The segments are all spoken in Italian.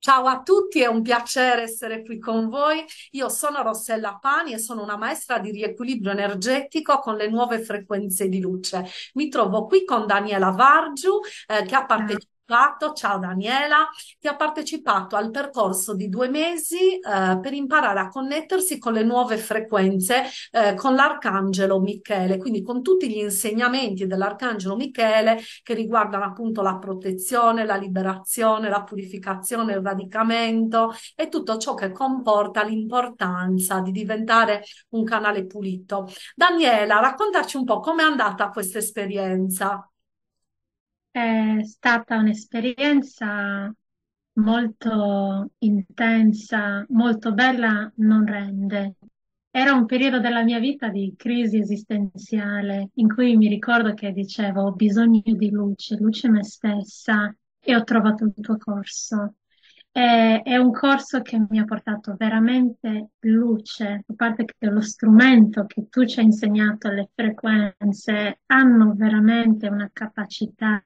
Ciao a tutti, è un piacere essere qui con voi. Io sono Rossella Pani e sono una maestra di riequilibrio energetico con le nuove frequenze di luce. Mi trovo qui con Daniela Vargiu, che ha Ah, partecipato, ciao Daniela, che ha partecipato al percorso di 2 mesi, per imparare a connettersi con le nuove frequenze, con l'Arcangelo Michele, quindi con tutti gli insegnamenti dell'Arcangelo Michele che riguardano appunto la protezione, la liberazione, la purificazione, il radicamento e tutto ciò che comporta l'importanza di diventare un canale pulito. Daniela, raccontaci un po' com'è andata questa esperienza. è stata un'esperienza molto intensa, molto bella, non rende. Era un periodo della mia vita di crisi esistenziale in cui mi ricordo che dicevo ho bisogno di luce, luce me stessa e ho trovato il tuo corso. È un corso che mi ha portato veramente luce, a parte che lo strumento che tu ci hai insegnato, le frequenze, hanno veramente una capacità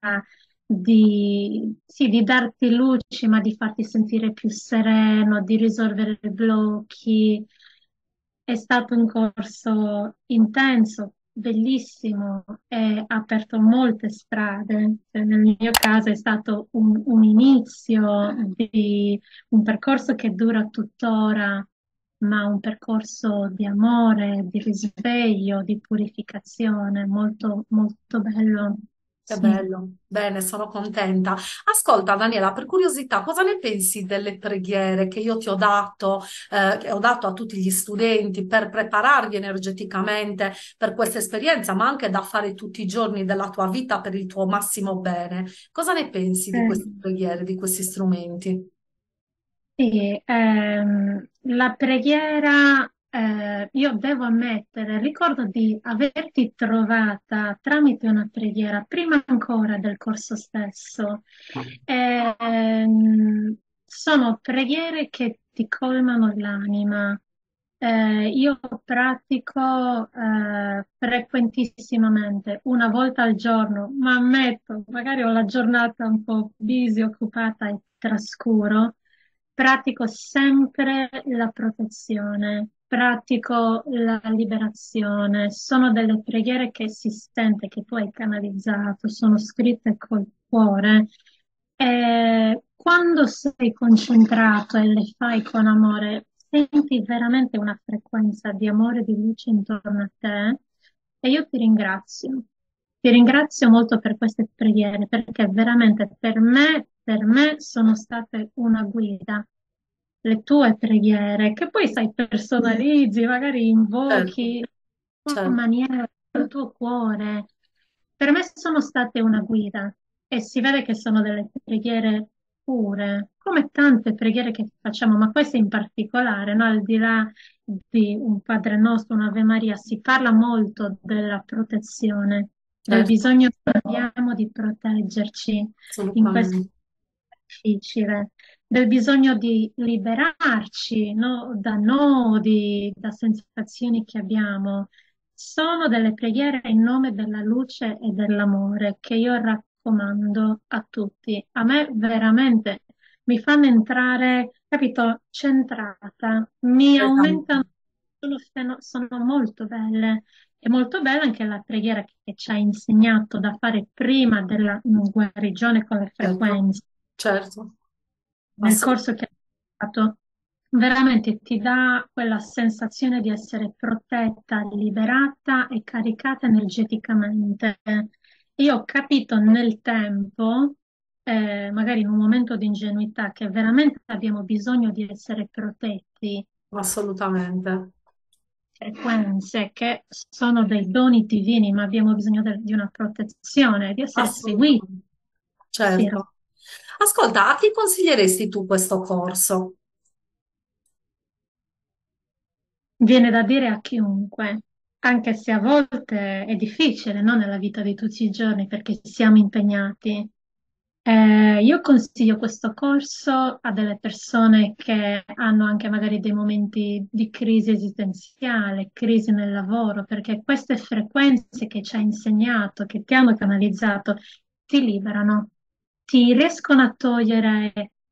sì, di darti luci, ma di farti sentire più sereno, di risolvere i blocchi. È stato un corso intenso, bellissimo e ha aperto molte strade. Cioè, nel mio caso è stato un inizio di un percorso che dura tuttora, ma un percorso di amore, di risveglio, di purificazione, molto, molto bello. Che Sì. bello, bene, sono contenta. Ascolta, Daniela, per curiosità, cosa ne pensi delle preghiere che io ti ho dato, che ho dato a tutti gli studenti per prepararvi energeticamente per questa esperienza, ma anche da fare tutti i giorni della tua vita per il tuo massimo bene? Cosa ne pensi di Eh, queste preghiere, di questi strumenti? Sì, la preghiera, io devo ammettere, ricordo di averti trovata tramite una preghiera, prima ancora del corso stesso. Sono preghiere che ti colmano l'anima. Io pratico frequentissimamente, una volta al giorno, ma ammetto, magari ho la giornata un po' busy, occupata e trascuro. Pratico sempre la protezione, pratico la liberazione. Sono delle preghiere che si sente che tu hai canalizzato, sono scritte col cuore. E quando sei concentrato e le fai con amore, senti veramente una frequenza di amore e di luce intorno a te. E io ti ringrazio. Ti ringrazio molto per queste preghiere perché veramente per me sono state una guida. Le tue preghiere, che poi sai, personalizzi, magari Certo, invochi in una certo. maniera il tuo cuore. Per me sono state una guida e si vede che sono delle preghiere pure, come tante preghiere che facciamo, ma queste in particolare, no? Al di là di un Padre Nostro, un'Ave Maria, si parla molto della protezione, del Certo, bisogno che abbiamo di proteggerci in questo assolutamente. difficile, del bisogno di liberarci, no? Da nodi, da sensazioni che abbiamo. Sono delle preghiere in nome della luce e dell'amore che io raccomando a tutti. A me veramente mi fanno entrare, capito, centrata, mi Esatto. aumentano, sono molto belle. È molto bella anche la preghiera che ci ha insegnato da fare prima della guarigione con le Certo, frequenze, certo, nel corso assolutamente. che hai fatto. Veramente ti dà quella sensazione di essere protetta, liberata e caricata energeticamente. Io ho capito nel tempo, magari in un momento di ingenuità, che veramente abbiamo bisogno di essere protetti, Assolutamente. frequenze che sono dei doni divini, ma abbiamo bisogno di una protezione, di essere seguiti. Assolutamente, Sì, certo. Ascolta, a chi consiglieresti tu questo corso? viene da dire a chiunque, anche se a volte è difficile, no, nella vita di tutti i giorni perché siamo impegnati. Io consiglio questo corso a delle persone che hanno anche magari dei momenti di crisi esistenziale, crisi nel lavoro, perché queste frequenze che ci hai insegnato, che ti hanno canalizzato, ti liberano, ti riescono a togliere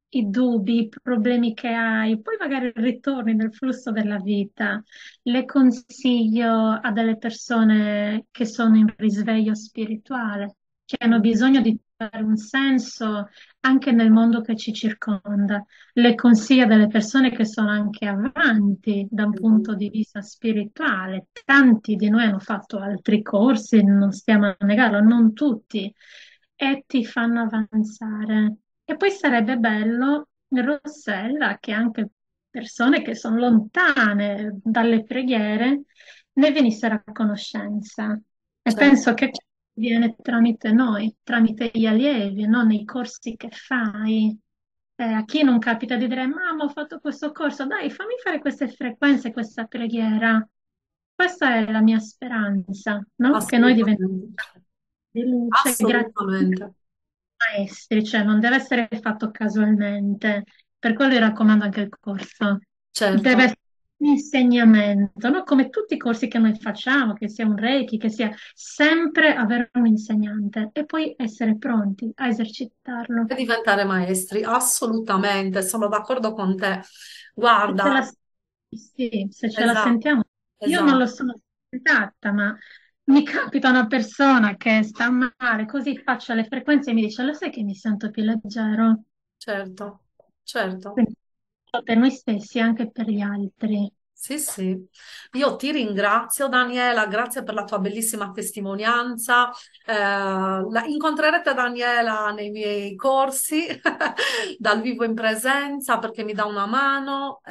i dubbi, i problemi che hai, poi magari ritorni nel flusso della vita. Le consiglio a delle persone che sono in risveglio spirituale, che hanno bisogno di trovare un senso anche nel mondo che ci circonda. Le consiglio a delle persone che sono anche avanti da un punto di vista spirituale. Tanti di noi hanno fatto altri corsi, non stiamo a negarlo, non tutti, e ti fanno avanzare. E poi sarebbe bello, Rossella, che anche persone che sono lontane dalle preghiere ne venissero a conoscenza. E Cioè, penso che viene tramite noi, tramite gli allievi, no? Nei corsi che fai. A chi non capita di dire, mamma, ho fatto questo corso, dai, fammi fare queste frequenze, questa preghiera. Questa è la mia speranza, no? Che noi diventiamo assolutamente, di luce, grazie assolutamente. ai maestri, cioè non deve essere fatto casualmente. Per quello io raccomando anche il corso. Deve Certo. essere un insegnamento, no? Come tutti i corsi che noi facciamo, che sia un Reiki, che sia sempre avere un insegnante e poi essere pronti a esercitarlo. E diventare maestri, assolutamente, sono d'accordo con te. Se ce la, Guarda, sì, se ce la esatto, sentiamo. Io non lo esatto, sono sentata, ma mi capita una persona che sta male, così faccio le frequenze e mi dice, lo sai che mi sento più leggero? certo, certo. Quindi, per noi stessi e anche per gli altri. Sì, sì. Io ti ringrazio, Daniela, grazie per la tua bellissima testimonianza. Incontrerete Daniela nei miei corsi dal vivo in presenza perché mi dà una mano.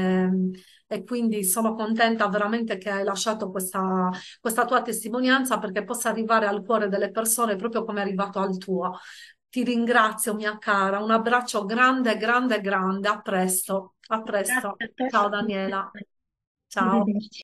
E quindi sono contenta veramente che hai lasciato questa tua testimonianza perché possa arrivare al cuore delle persone proprio come è arrivato al tuo. Ti ringrazio, mia cara. Un abbraccio grande, grande, grande. A presto. A Grazie presto. a te. Ciao, Daniela. Ciao. Arrivederci.